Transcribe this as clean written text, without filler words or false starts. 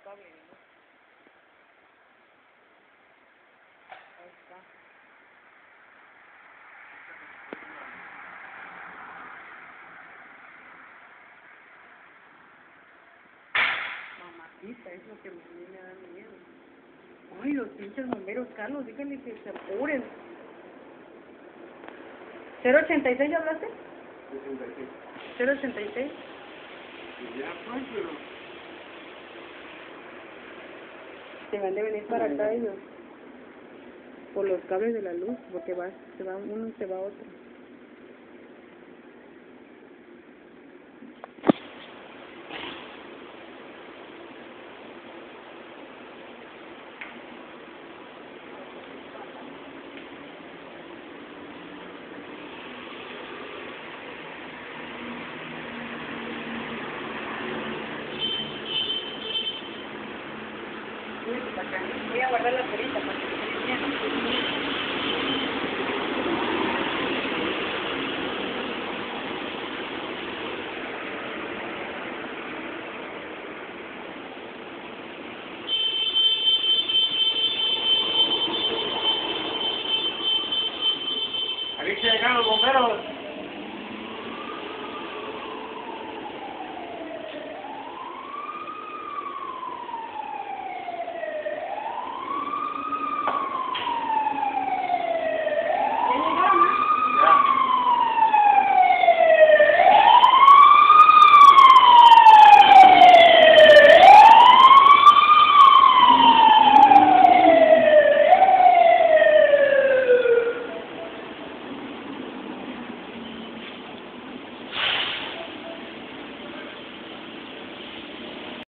cable, ¿no? Ahí está. Mamacita, es lo que a mí me da miedo. Ay, los pinches bomberos, Carlos, díganle que se apuren. ¿086 ya hablaste? 66. 086. Y ya pues, pero... Se van de venir para acá ellos. Por los cables de la luz, porque se va uno y se va otro. Voy a guardar la perita para que se vea bien.